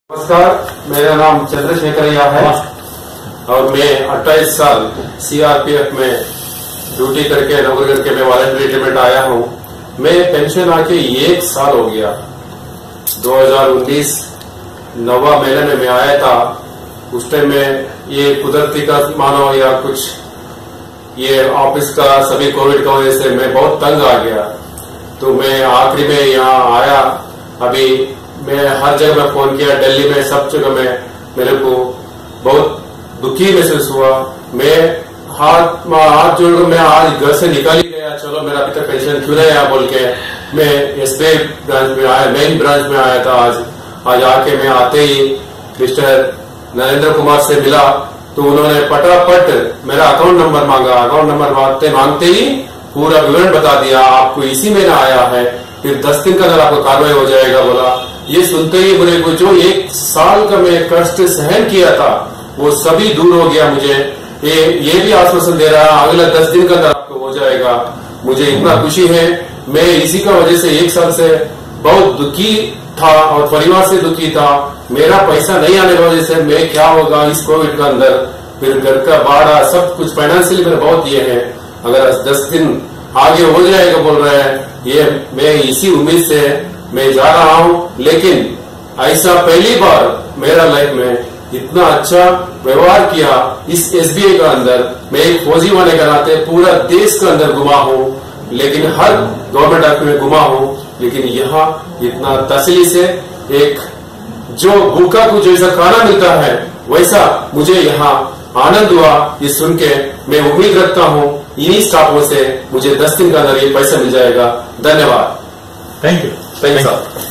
नमस्कार, मेरा नाम चंद्रशेखरैया है और मैं 28 साल सीआरपीएफ में ड्यूटी करके नौकरी करके मैं वॉलंटरी रिटायरमेंट आया हूं। मैं पेंशन आके 1 साल हो गया। 2019 9वां महीने में मैं आया था। उस टाइम में ये कुदरती का मानो या कुछ ये ऑफिस का सभी कोविड की वजह से मैं बहुत तंग आ गया। तो मैं आखिरी में यहाँ आया। अभी मैं हर जगह में फोन किया, दिल्ली में सब जगह में मेरे को बहुत दुखी महसूस हुआ। मैं हाथ जोड़कर मैं आज घर से निकाल ही गया। चलो मेरा अभी तक पेंशन क्यों नहीं आया बोल के मैं एसबीआई ब्रांच में आया, मेन ब्रांच में आया था। आज आके मैं आते ही मिस्टर नरेंद्र कुमार से मिला तो उन्होंने पटापट मेरा अकाउंट नंबर मांगा। अकाउंट नंबर मांगते ही पूरा विवरण बता दिया, आपको इसी महीने आया है, फिर 10 दिन का अंदर आपको कार्रवाई हो जाएगा बोला। ये सुनते ही मेरे को जो 1 साल का मैं कष्ट सहन किया था वो सभी दूर हो गया। मुझे ये भी आश्वासन दे रहा है अगला 10 दिन का अंदर आपको हो जाएगा। मुझे इतना खुशी है। मैं इसी का वजह से 1 साल से बहुत दुखी था और परिवार से दुखी था। मेरा पैसा नहीं आने की वजह से मैं क्या होगा इस कोविड का अंदर, फिर घर का भाड़ा सब कुछ फाइनेंशियली मेरा बहुत ये है। अगर 10 दिन आगे हो जाएगा बोल रहे हैं, ये मैं इसी उम्मीद से मैं जा रहा हूं। लेकिन ऐसा पहली बार मेरा लाइफ में इतना अच्छा व्यवहार किया इस एसबीआई का अंदर। मैं एक फौजी होने के नाते पूरा देश का अंदर घुमा हूं, लेकिन हर गवर्नमेंट ऑफिस में घुमा हूं, लेकिन यहाँ इतना तसल्ली से एक जो भूखा को जैसा खाना मिलता है वैसा मुझे यहाँ आनंद हुआ। ये सुन के मैं उम्मीद रखता हूँ इन्हीं स्टाफों से मुझे 10 दिन का अंदर ये पैसा मिल जाएगा। धन्यवाद। थैंक यू साहब।